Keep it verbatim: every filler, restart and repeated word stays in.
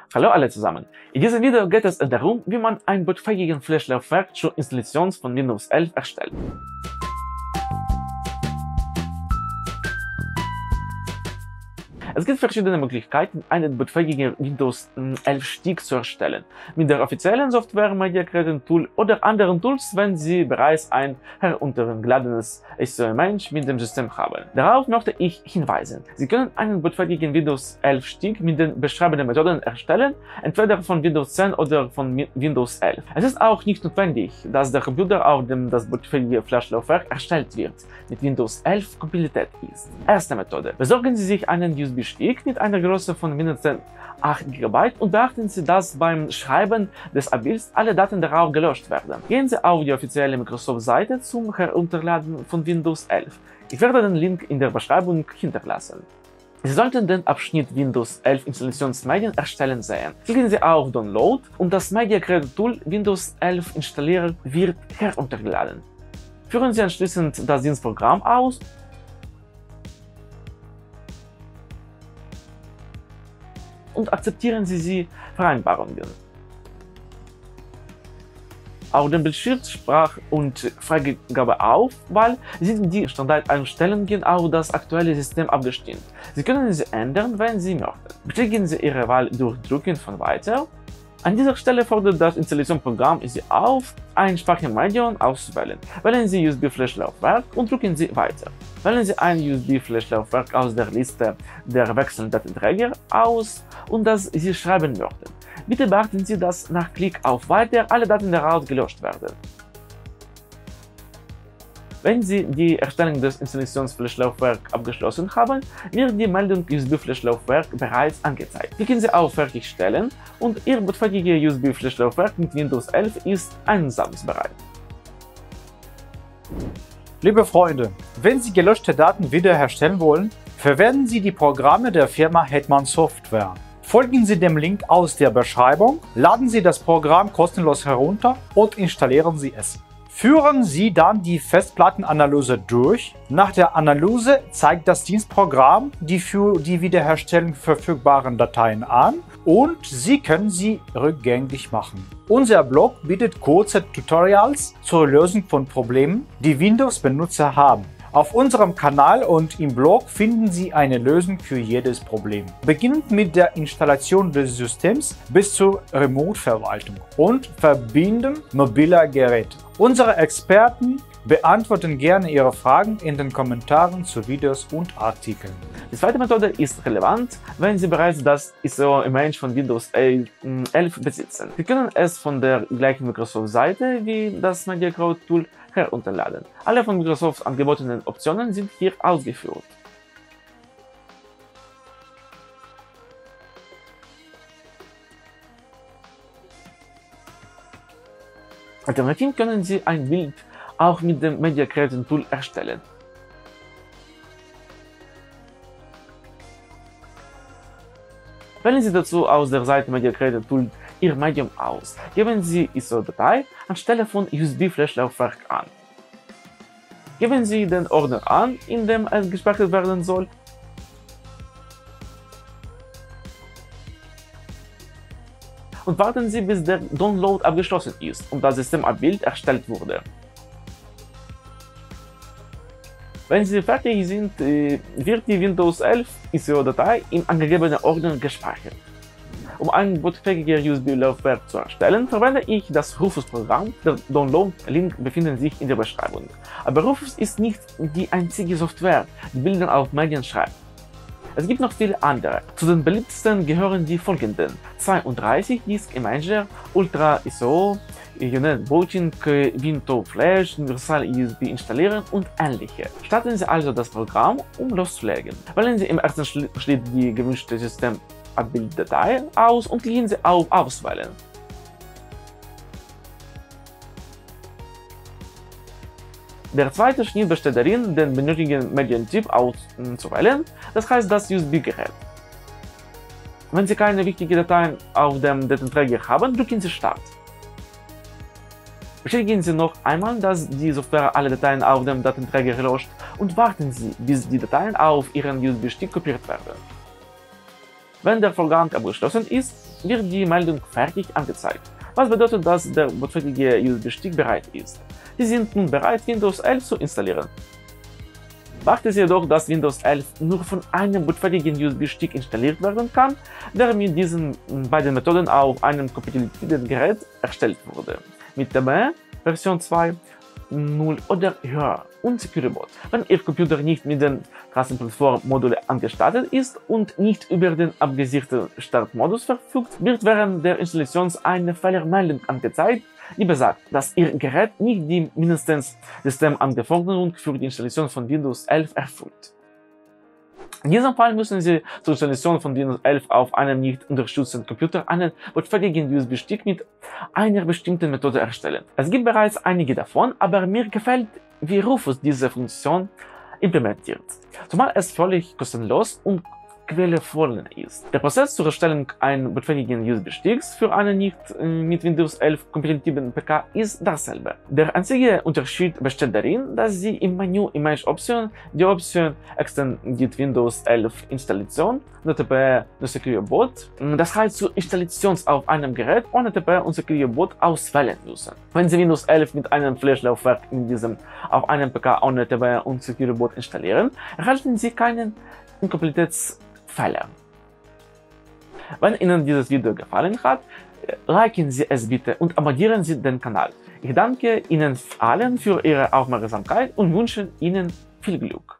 Hallo alle zusammen! In diesem Video geht es darum, wie man ein bootfähiges Flash-Laufwerk zur Installation von Windows elf erstellt. Es gibt verschiedene Möglichkeiten, einen bootfähigen Windows elf Stick zu erstellen. Mit der offiziellen Software Media Creator Tool oder anderen Tools, wenn Sie bereits ein heruntergeladenes S O Image mit dem System haben. Darauf möchte ich hinweisen. Sie können einen bootfähigen Windows elf Stick mit den beschriebenen Methoden erstellen, entweder von Windows zehn oder von Windows elf. Es ist auch nicht notwendig, dass der Computer, auf dem das bootfähige Flash-Laufwerk erstellt wird, mit Windows elf kompatibel ist. Erste Methode. Besorgen Sie sich einen U S B-Stick mit einer Größe von mindestens acht Gigabyte und beachten Sie, dass beim Schreiben des Abbilds alle Daten darauf gelöscht werden. Gehen Sie auf die offizielle Microsoft-Seite zum Herunterladen von Windows elf. Ich werde den Link in der Beschreibung hinterlassen. Sie sollten den Abschnitt Windows elf Installationsmedien erstellen sehen. Klicken Sie auf Download und das Media Creator Tool Windows elf installieren wird heruntergeladen. Führen Sie anschließend das Dienstprogramm aus und akzeptieren Sie die Vereinbarungen. Auf dem Bildschirm Sprach- und Freigabeauswahl sind die Standardeinstellungen auf das aktuelle System abgestimmt. Sie können sie ändern, wenn Sie möchten. Bestätigen Sie Ihre Wahl durch Drücken von Weiter. An dieser Stelle fordert das Installationsprogramm Sie auf, ein Sprachmedium auszuwählen. Wählen Sie U S B-Flash-Laufwerk und drücken Sie Weiter. Wählen Sie ein U S B-Flash-Laufwerk aus der Liste der wechselnden Datenträger aus und das Sie schreiben möchten. Bitte beachten Sie, dass nach Klick auf Weiter alle Daten daraus gelöscht werden. Wenn Sie die Erstellung des Installations-Flash-Laufwerks abgeschlossen haben, wird die Meldung U S B-Flash-Laufwerk bereits angezeigt. Klicken Sie auf Fertigstellen und Ihr bootfähiges U S B-Flash-Laufwerk mit Windows elf ist einsatzbereit. Liebe Freunde, wenn Sie gelöschte Daten wiederherstellen wollen, verwenden Sie die Programme der Firma Hetman Software. Folgen Sie dem Link aus der Beschreibung, laden Sie das Programm kostenlos herunter und installieren Sie es. Führen Sie dann die Festplattenanalyse durch. Nach der Analyse zeigt das Dienstprogramm die für die Wiederherstellung verfügbaren Dateien an und Sie können sie rückgängig machen. Unser Blog bietet kurze Tutorials zur Lösung von Problemen, die Windows-Benutzer haben. Auf unserem Kanal und im Blog finden Sie eine Lösung für jedes Problem. Beginnend mit der Installation des Systems bis zur Remote-Verwaltung und Verbinden mobiler Geräte. Unsere Experten beantworten gerne Ihre Fragen in den Kommentaren zu Videos und Artikeln. Die zweite Methode ist relevant, wenn Sie bereits das S O Image von Windows elf besitzen. Sie können es von der gleichen Microsoft-Seite wie das Media Creator Tool herunterladen. Alle von Microsoft angebotenen Optionen sind hier ausgeführt. Alternativ können Sie ein Bild auch mit dem Media Creator Tool erstellen. Wählen Sie dazu aus der Seite Media Creator Tool Ihr Medium aus. Geben Sie I S O-Datei anstelle von U S B-Flash-Laufwerk an. Geben Sie den Ordner an, in dem es gespeichert werden soll. Und warten Sie, bis der Download abgeschlossen ist und das Systemabbild erstellt wurde. Wenn Sie fertig sind, wird die Windows elf I S O-Datei im angegebenen Ordner gespeichert. Um ein bootfähiges U S B-Laufwerk zu erstellen, verwende ich das Rufus-Programm. Der Download-Link befindet sich in der Beschreibung. Aber Rufus ist nicht die einzige Software, die Bilder auf Medien schreibt. Es gibt noch viele andere. Zu den beliebtesten gehören die folgenden: zweiunddreißig Disk Imager, Ultra I S O, Unit Booting, Windows Flash, Universal U S B installieren und ähnliche. Starten Sie also das Programm, um loszulegen. Wählen Sie im ersten Schritt die gewünschte Systemabbilddatei aus und klicken Sie auf Auswählen. Der zweite Schritt besteht darin, den benötigten Medientyp auszuwählen, das heißt das U S B-Gerät. Wenn Sie keine wichtigen Dateien auf dem Datenträger haben, drücken Sie Start. Bestätigen Sie noch einmal, dass die Software alle Dateien auf dem Datenträger löscht und warten Sie, bis die Dateien auf Ihren U S B-Stick kopiert werden. Wenn der Vorgang abgeschlossen ist, wird die Meldung fertig angezeigt, was bedeutet, dass der bootfähige U S B-Stick bereit ist. Sie sind nun bereit, Windows elf zu installieren. Beachten Sie jedoch, dass Windows elf nur von einem bootfähigen U S B-Stick installiert werden kann, der mit diesen beiden Methoden auf einem kompatiblen Gerät erstellt wurde. Mit T B Version zwei Punkt null oder höher und Secure Boot. Wenn Ihr Computer nicht mit den Klassenplattform-Module angestattet ist und nicht über den abgesicherten Startmodus verfügt, wird während der Installation eine Fehlermeldung angezeigt, die besagt, dass Ihr Gerät nicht die mindestens Systemanforderungen für die Installation von Windows elf erfüllt. In diesem Fall müssen Sie zur Installation von Windows elf auf einem nicht unterstützten Computer einen bootfähigen U S B-Stick mit einer bestimmten Methode erstellen. Es gibt bereits einige davon, aber mir gefällt, wie Rufus diese Funktion implementiert, zumal es völlig kostenlos und quellenfrei ist. Der Prozess zur Erstellung eines bootfähigen U S B-Sticks für einen nicht äh, mit Windows elf kompatiblen P C ist dasselbe. Der einzige Unterschied besteht darin, dass Sie im Menü Image Option die Option Extended Windows elf Installation, N T P und Secure Boot, das heißt zur Installation auf einem Gerät ohne N T P und Secure Boot auswählen müssen. Wenn Sie Windows elf mit einem Flash-Laufwerk in diesem auf einem P C ohne N T P und Secure Boot installieren, erhalten Sie keinen Inkompatibilitätsfehler. Wenn Ihnen dieses Video gefallen hat, liken Sie es bitte und abonnieren Sie den Kanal. Ich danke Ihnen allen für Ihre Aufmerksamkeit und wünsche Ihnen viel Glück.